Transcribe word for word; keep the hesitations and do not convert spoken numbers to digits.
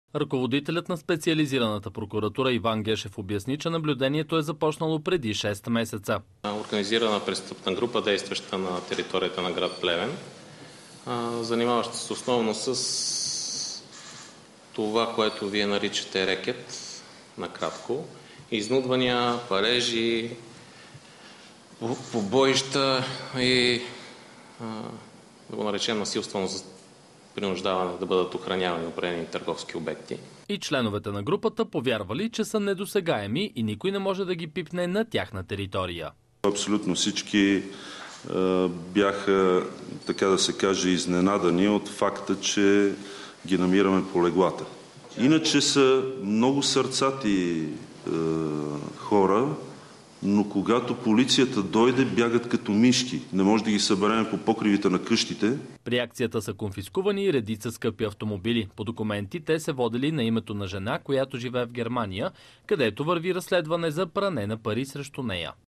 Ръководителят на специализираната прокуратура Иван Гешев обясни, че наблюдението е започнало преди шест месеца. Организирана престъпна група, действаща на територията на град Плевен, занимаваща се основно с това, което вие наричате рекет, накратко, изнудвания, парежи, побоища и, да го наречем, насилствено принуждаване да бъдат охранявани определени търговски обекти. И членовете на групата повярвали, че са недосегаеми и никой не може да ги пипне на тяхна територия. Абсолютно всички е, бяха, така да се каже, изненадани от факта, че ги намираме по леглата. Иначе са много сърцати е, хора, но когато полицията дойде, бягат като мишки. Не може да ги съберем по покривите на къщите. При акцията са конфискувани и редица скъпи автомобили. По документи те се водели на името на жена, която живее в Германия, където върви разследване за пране на пари срещу нея.